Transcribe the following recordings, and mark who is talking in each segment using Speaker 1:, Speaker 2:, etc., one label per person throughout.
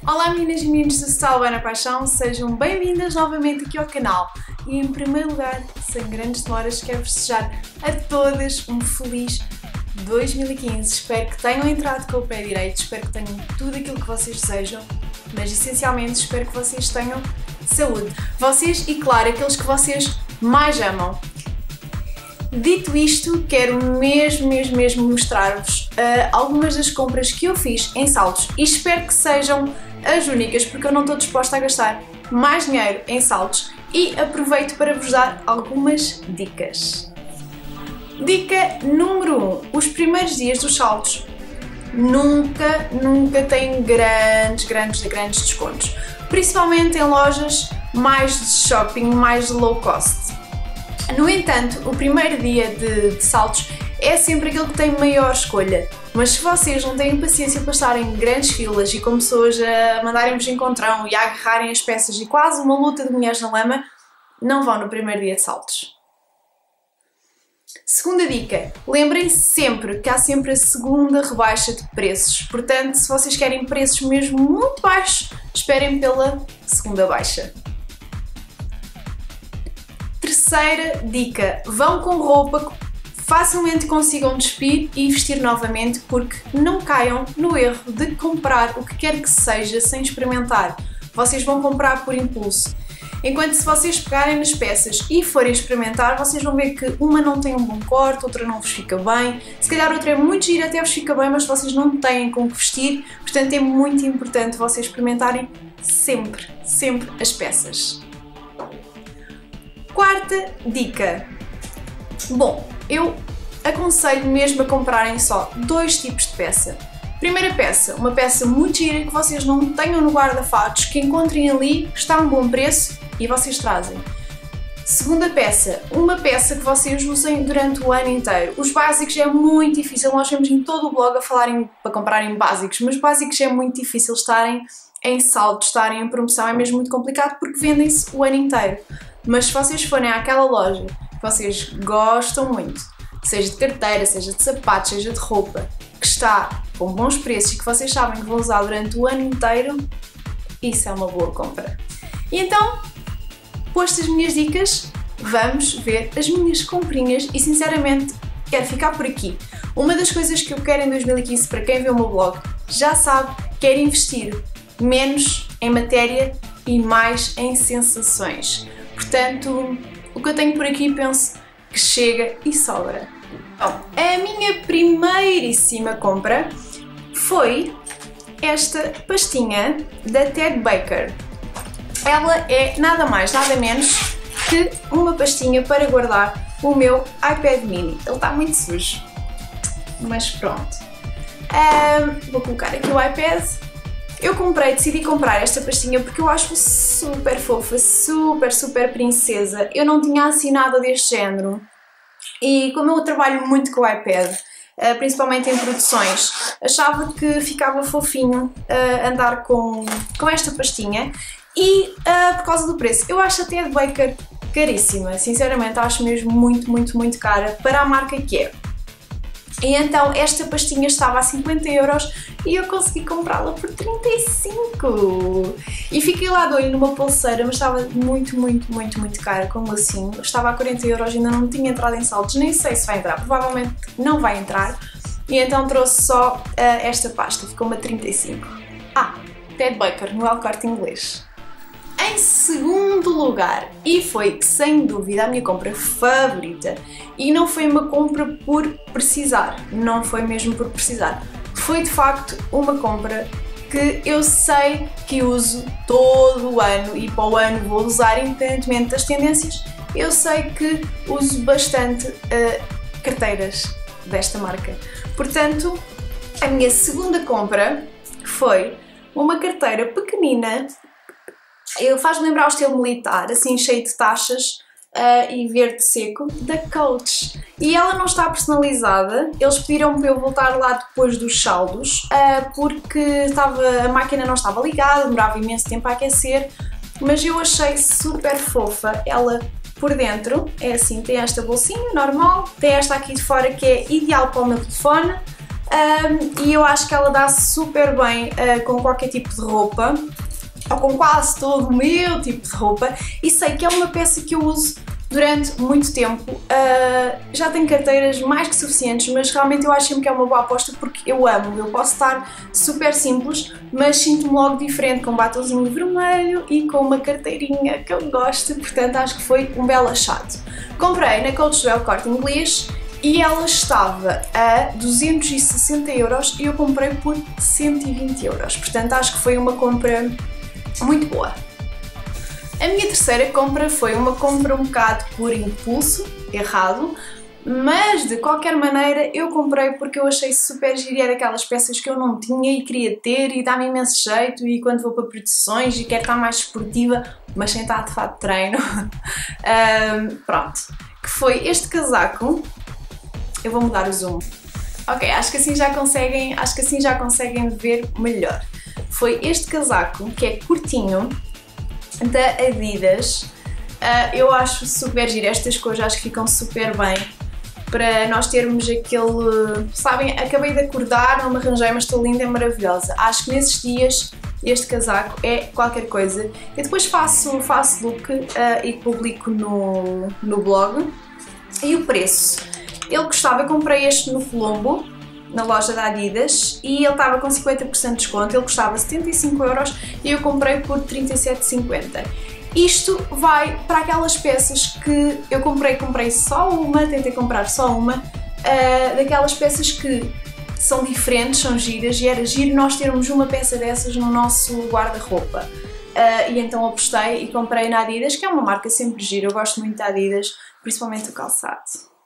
Speaker 1: Olá meninas e meninos do Style Buy na Paixão, sejam bem-vindas novamente aqui ao canal e em primeiro lugar, sem grandes demoras, quero desejar a todas um feliz 2015. Espero que tenham entrado com o pé direito, espero que tenham tudo aquilo que vocês desejam, mas essencialmente espero que vocês tenham saúde. Vocês e claro, aqueles que vocês mais amam. Dito isto, quero mesmo mostrar-vos algumas das compras que eu fiz em saldos e espero que sejam as únicas, porque eu não estou disposta a gastar mais dinheiro em saldos e aproveito para vos dar algumas dicas. Dica número 1. Os primeiros dias dos saldos nunca têm grandes descontos, principalmente em lojas mais de shopping, mais de low cost. No entanto, o primeiro dia de saldos é sempre aquele que tem maior escolha, mas se vocês não têm paciência para estarem em grandes filas e com pessoas a mandarem-vos encontrão e a agarrarem as peças e quase uma luta de mulheres na lama, não vão no primeiro dia de saldos. Segunda dica, lembrem-se sempre que há sempre a segunda rebaixa de preços, portanto, se vocês querem preços mesmo muito baixos, esperem pela segunda baixa. Terceira dica, vão com roupa que facilmente consigam despir e vestir novamente, porque não caiam no erro de comprar o que quer que seja sem experimentar. Vocês vão comprar por impulso. Enquanto se vocês pegarem nas peças e forem experimentar, vocês vão ver que uma não tem um bom corte, outra não vos fica bem, se calhar outra é muito gira, até vos fica bem, mas vocês não têm com o que vestir, portanto é muito importante vocês experimentarem sempre as peças. Quarta dica. Bom, eu aconselho mesmo a comprarem só dois tipos de peça. Primeira peça, uma peça muito gira que vocês não tenham no guarda-fatos, que encontrem ali, está a um bom preço e vocês trazem. Segunda peça, uma peça que vocês usem durante o ano inteiro. Os básicos é muito difícil, nós vemos em todo o blog a falarem para comprarem básicos, mas básicos é muito difícil estarem em saldo, estarem em promoção, é mesmo muito complicado porque vendem-se o ano inteiro. Mas se vocês forem àquela loja que vocês gostam muito, seja de carteira, seja de sapatos, seja de roupa, que está com bons preços e que vocês sabem que vão usar durante o ano inteiro, isso é uma boa compra. E então, postas as minhas dicas, vamos ver as minhas comprinhas e sinceramente quero ficar por aqui. Uma das coisas que eu quero em 2015, para quem vê o meu blog, já sabe, quero investir menos em matéria e mais em sensações. Portanto, o que eu tenho por aqui penso que chega e sobra. Bom, a minha primeiríssima compra foi esta pastinha da Ted Baker. Ela é nada mais, nada menos que uma pastinha para guardar o meu iPad mini. Ele está muito sujo, mas pronto. Vou colocar aqui o iPad. Eu decidi comprar esta pastinha porque eu acho super fofa, super princesa. Eu não tinha assim nada deste género. E como eu trabalho muito com o iPad, principalmente em produções, achava que ficava fofinho andar com esta pastinha e por causa do preço. Eu acho a Ted Baker caríssima, sinceramente acho mesmo muito cara para a marca que é. E então esta pastinha estava a 50€ e eu consegui comprá-la por 35. E fiquei lá de olho numa pulseira, mas estava muito cara, como assim? Estava a 40€, ainda não tinha entrado em saldos, nem sei se vai entrar, provavelmente não vai entrar. E então trouxe só esta pasta, ficou-me a 35. Ted Baker, no El Corte Inglês. Em segundo lugar, e foi sem dúvida a minha compra favorita, e não foi uma compra por precisar, não foi mesmo por precisar, foi de facto uma compra que eu sei que uso todo o ano e para o ano vou usar independentemente das tendências, eu sei que uso bastante carteiras desta marca. Portanto, a minha segunda compra foi uma carteira pequenina. Faz-me lembrar o estilo militar, assim cheio de taxas e verde seco, da Coach. E ela não está personalizada, eles pediram para eu voltar lá depois dos saldos, porque a máquina não estava ligada, demorava imenso tempo a aquecer, mas eu achei super fofa. Ela por dentro é assim, tem esta bolsinha normal, tem esta aqui de fora que é ideal para o meu telefone, e eu acho que ela dá super bem com qualquer tipo de roupa, ou com quase todo o meu tipo de roupa, e sei que é uma peça que eu uso durante muito tempo. Já tenho carteiras mais que suficientes, mas realmente eu acho sempre que é uma boa aposta porque eu amo. Eu posso estar super simples, mas sinto-me logo diferente com um batonzinho vermelho e com uma carteirinha que eu gosto, portanto acho que foi um belo achado. Comprei na Coach do El Corte Inglês e ela estava a 260€ e eu comprei por 120€, portanto acho que foi uma compra muito boa. A minha terceira compra foi uma compra um bocado por impulso, errado, mas de qualquer maneira eu comprei porque eu achei super giro e era daquelas peças que eu não tinha e queria ter e dá-me imenso jeito, e quando vou para produções e quero estar mais esportiva, mas sem estar de fato de treino, pronto, que foi este casaco. Eu vou mudar o zoom. Ok, acho que assim já conseguem ver melhor. Foi este casaco, que é curtinho, da Adidas. Eu acho super giro, estas cores acho que ficam super bem para nós termos aquele, sabem, acabei de acordar, não me arranjei, mas estou linda e maravilhosa. Acho que nesses dias este casaco é qualquer coisa. Eu depois faço look e publico no blog. E o preço? Ele custava, eu comprei este no Colombo, na loja da Adidas, e ele estava com 50% de desconto, ele custava 75€ e eu comprei por 37,50€. Isto vai para aquelas peças que eu comprei só uma, tentei comprar só uma, daquelas peças que são diferentes, são giras, e era giro nós termos uma peça dessas no nosso guarda-roupa. E então apostei e comprei na Adidas, que é uma marca sempre gira, eu gosto muito da Adidas, principalmente o calçado.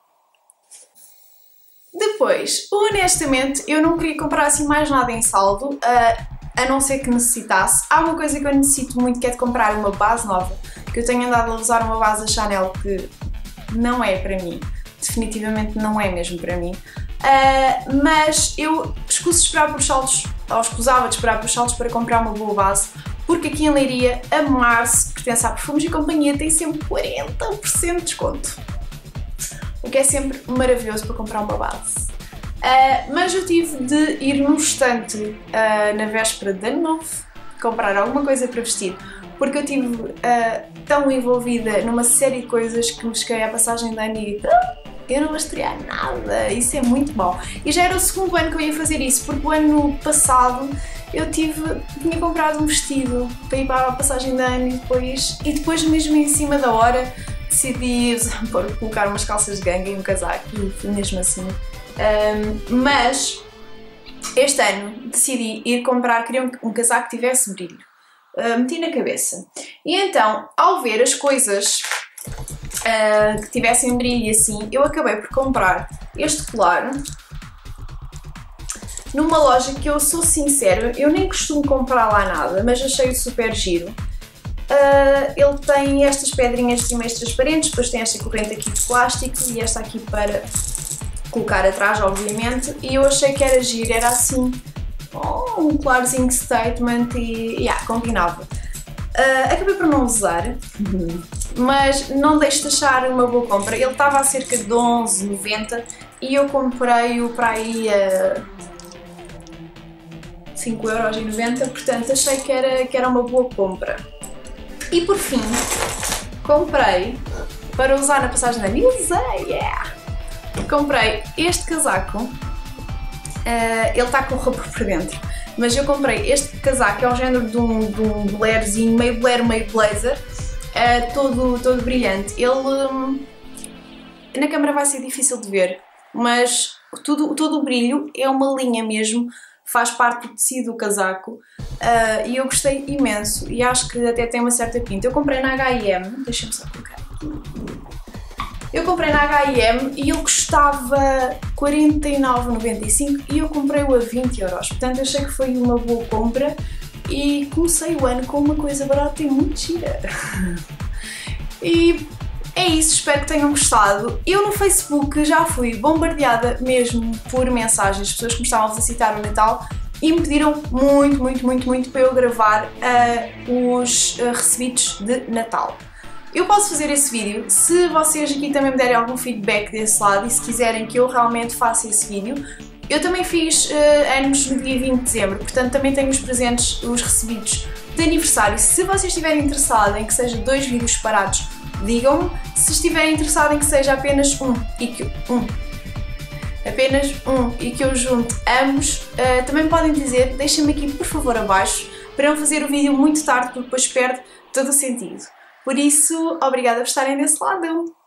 Speaker 1: Depois, honestamente, eu não queria comprar assim mais nada em saldo, a não ser que necessitasse. Há uma coisa que eu necessito muito, que é de comprar uma base nova, que eu tenho andado a usar uma base da Chanel que não é para mim, definitivamente não é mesmo para mim, mas eu escuso de esperar por saldos, ou escusava de esperar por saldos para comprar uma boa base, porque aqui em Leiria, a Mars, que pertence à Perfumes e Companhia, tem sempre 40% de desconto. O que é sempre maravilhoso para comprar uma base. Mas eu tive de ir num estante na véspera de Ano Novo comprar alguma coisa para vestir, porque eu estive tão envolvida numa série de coisas que me cheguei à passagem de ano e eu não vou estrear nada, isso é muito bom. E já era o segundo ano que eu ia fazer isso, porque o ano passado eu tinha comprado um vestido para ir para a passagem de ano e depois mesmo em cima da hora decidi colocar umas calças de ganga e um casaco e fui mesmo assim. Mas este ano decidi ir comprar, queria um casaco que tivesse brilho. Meti na cabeça. E então, ao ver as coisas que tivessem brilho e assim, eu acabei por comprar este colar numa loja que eu sou sincera, eu nem costumo comprar lá nada, mas achei-o super giro. Ele tem estas pedrinhas de cima transparentes, depois tem esta corrente aqui de plástico e esta aqui para colocar atrás, obviamente, e eu achei que era giro, era assim, um colarzinho statement e combinava. Acabei por não usar, mas não deixo de achar uma boa compra. Ele estava a cerca de 11,90 e eu comprei-o para aí a 5,90€, portanto achei que era uma boa compra. E por fim, comprei para usar na passagem da New comprei este casaco, ele está com roupa por dentro, mas eu comprei este casaco, é o género de um blairzinho, meio blair, meio blazer, todo brilhante. Ele na câmera vai ser difícil de ver, mas todo o brilho é uma linha mesmo, faz parte do tecido do casaco, e eu gostei imenso e acho que até tem uma certa pinta. Eu comprei na H&M, deixa-me só colocar aqui. Eu comprei na H&M e ele custava 49,95 e eu comprei-o a 20€, portanto achei que foi uma boa compra e comecei o ano com uma coisa barata e muito gira. E é isso, espero que tenham gostado. Eu no Facebook já fui bombardeada mesmo por mensagens, pessoas que me estavam a felicitar o Natal e me pediram muito para eu gravar os recebidos de Natal. Eu posso fazer esse vídeo, se vocês aqui também me derem algum feedback desse lado e se quiserem que eu realmente faça esse vídeo, Eu também fiz anos no dia 20 de dezembro, portanto também tenho os presentes, os recebidos de aniversário. Se vocês estiverem interessados em que seja 2 vídeos separados, digam-me. Se estiverem interessados em que seja apenas apenas um e que eu junte ambos, também podem dizer, deixem-me aqui por favor abaixo, para não fazer o vídeo muito tarde porque depois perde todo o sentido. Por isso, obrigada por estarem desse lado.